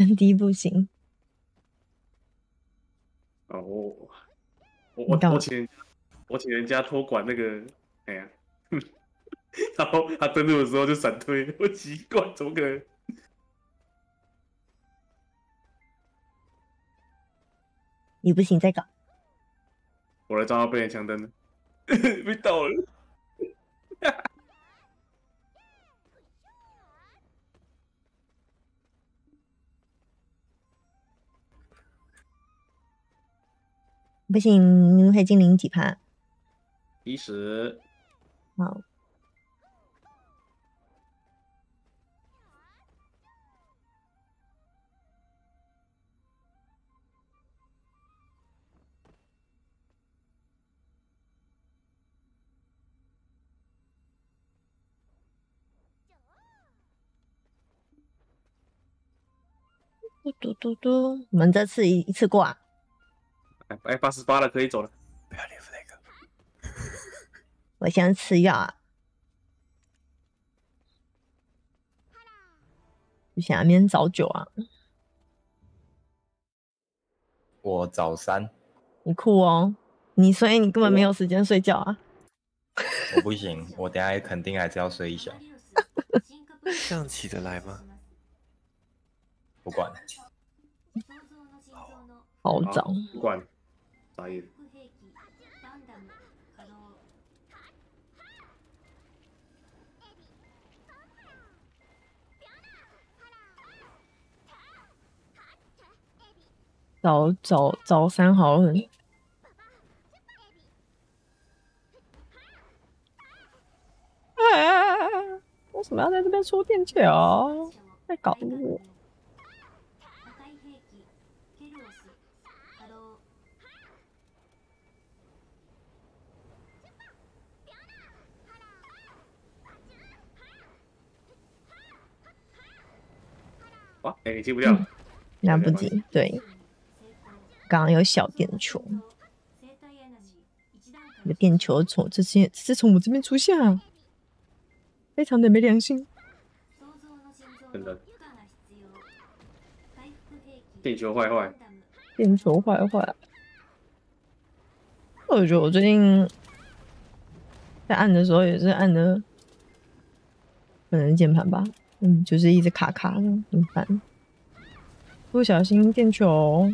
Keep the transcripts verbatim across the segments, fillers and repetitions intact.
第一不行。 哦，我我我我请我请人家托管那个，哎呀，然后他登录的时候就闪退，我奇怪，怎么可能？ 你不行，再搞。 我的账号被人强登了，被盗了。 不行，黑精灵几趴？ 一十。 好。嘟嘟嘟嘟，我们这次一一次过啊！ 哎，八十八了，可以走了。 不要连 flag。 我先吃药啊！下面找酒啊！ 我早三。 你酷哦！你所以你根本没有时间睡觉啊！ 我不行，我等下肯定还是要睡一下。 这样起得来吗？ 不管。 好早。 不管，啥意思？ 早早早三好了。啊！为什么要在这边出电球？在搞我！ 哇，哎、欸，你接不掉、嗯， 来不及。对，刚刚有小电球，有电球从这些是从我这边出现啊，非常的没良心。 真的，电球坏坏， 电球坏坏。我觉得我最近在按的时候也是按的，可能键盘吧。嗯，就是一直卡卡的，很烦。不小心电球。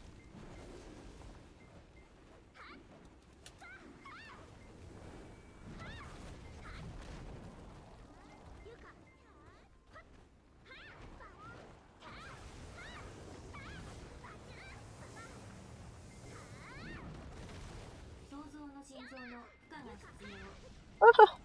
啊哈！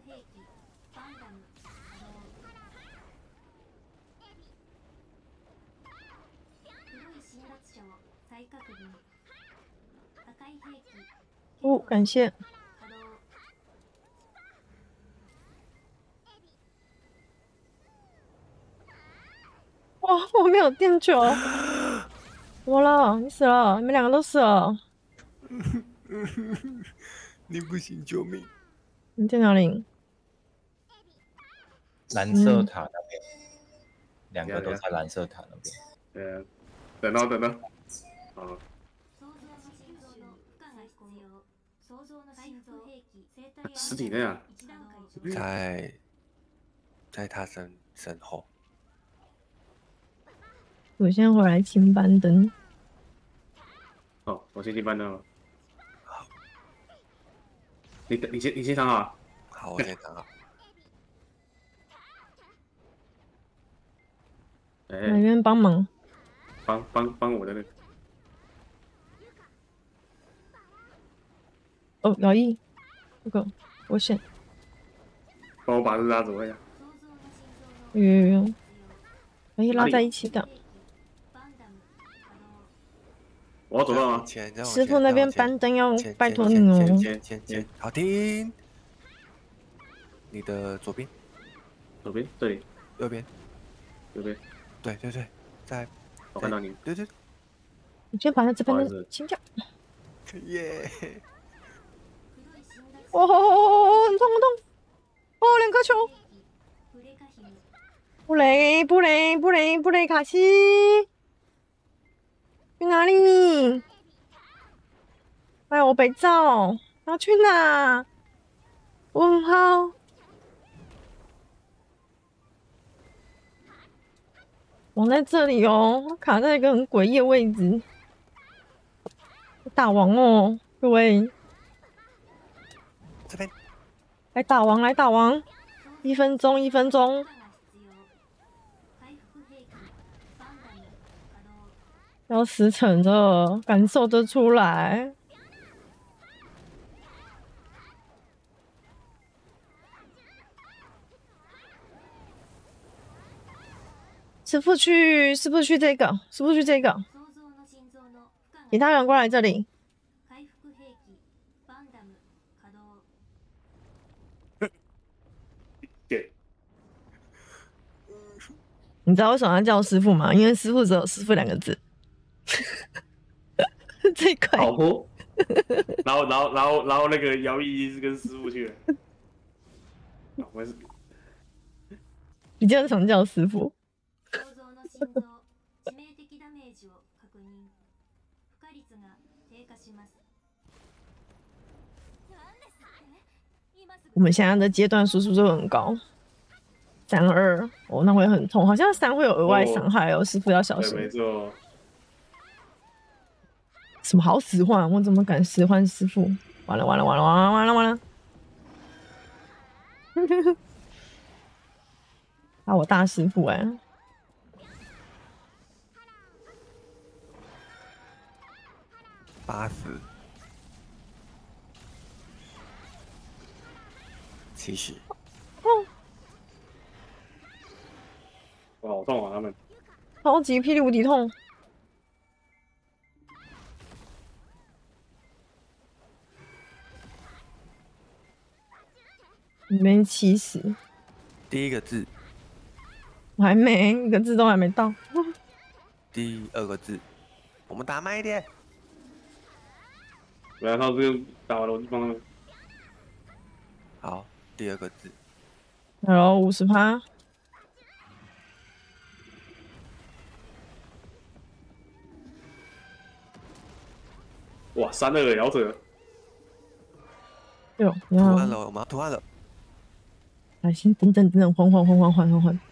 哦，感谢。哇，我没有电球。怎么了？你死了！你们两个都死了。 你不行，救命！ 你在哪里？ 蓝色塔那边，两、嗯、个都在蓝色塔那边。 呃，等到等到，好。尸体那样， 在在他身身后。 我现在回来清班灯。 哦，我先清班灯了。好，你你先你先躺好。 好，我先躺好。 哎， 哪边帮忙？ 帮帮帮我的那个。 哦，老易，那个我选。 帮我把这拉走一下。 有有有，可以拉在一起的。 我要走到吗？ 师傅那边班灯要拜托你哦。前前前，好停。你的左边， 左边这里， 右边， 右边。 对对对，在。 我看到你。 对对。 你先把他这边的清掉。 耶！ 哦，很痛很痛！哦，两颗球。 布雷布雷布雷布雷卡西，去哪里？哎，我被罩，要去哪？问号。王在这里哦，卡在一个很诡异的位置。大王哦，各位， 这边来打王，来打王，一分钟，一分钟，要死成的，感受得出来。师傅去，师傅去这个，师傅去这个，其他人过来这里。 对， 你知道为什么要叫师傅吗？因为师傅只有师傅两个字。这一块。 好哦。然后，然后，然后，然后那个姚毅是跟师傅去了。我是。 你经常叫师傅。我们现在的阶段输出就很高，三二哦，那会很痛，好像三会有额外伤害哦，师傅要小心。 对，没错。 什么好使唤？我怎么敢使唤师傅？完了完了完了完了完了完了！啊，我大师傅哎、欸！ 八十。七十， 哦， 哇，好痛啊！他们超级霹雳无敌痛，里面七十， 第一个字， 我还没一个字都还没到。 第二个字，我们打慢一点。 然后这个打完了，我就帮他们。 好。第二个字， 然后五十趴， 哇，三二摇者， 哟， 图案了，我们要图案了。 来，先等等等等，缓缓缓缓缓缓缓。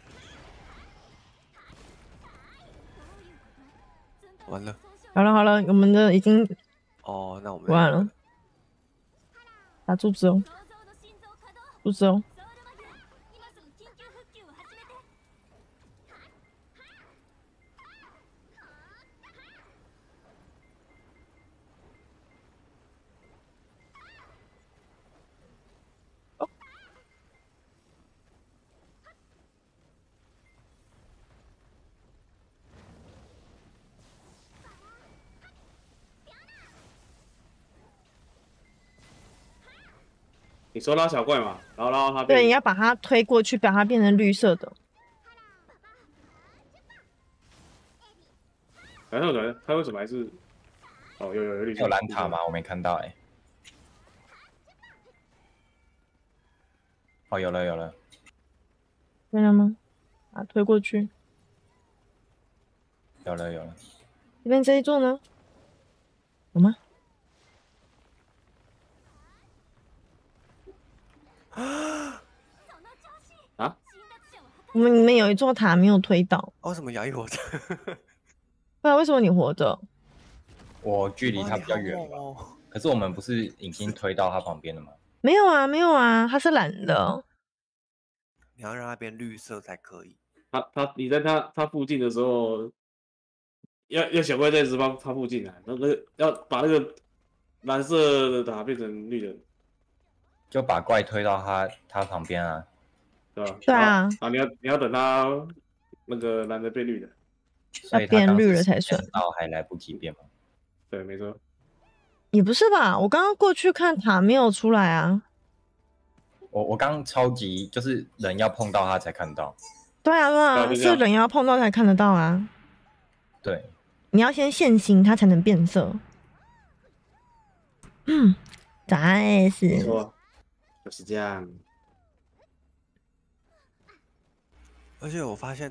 完了， 好了好了，我们的已经哦，那我们完了，打柱子哦。柱子哦！哦， 你说拉小怪嘛，然后然后他变对，你要把它推过去，把它变成绿色的。 然后呢，他为什么还是？哦，有有有绿色。 有蓝塔吗？我没看到哎、欸。哦，有了有了。 看到吗？啊，推过去。 有了有了。 这边这一座呢？有吗？ 啊？ 我们里面有一座塔没有推倒。 为什么摇一活着？ 不然为什么你活着？ 我距离他比较远吧。哦、可是我们不是已经推到他旁边了吗？ 没有啊，没有啊，他是蓝的。 你要让它变绿色才可以。 他他你在他他附近的时候，要要小怪在直方他附近啊，那那个要把那个蓝色的塔变成绿的， 就把怪推到他他旁边啊， 对吧？ 对啊。 啊，你要你要等他那个蓝的变绿的， 所以他变绿了才算。 到还来不及变吗？ 对，没错。 也不是吧，我刚刚过去看塔没有出来啊。 我我刚超级就是人要碰到他才看到。 对啊对啊，是人要碰到才看得到啊。 对， 你要先现形，它才能变色。嗯，再是。 没错，就是这样。 而且我发现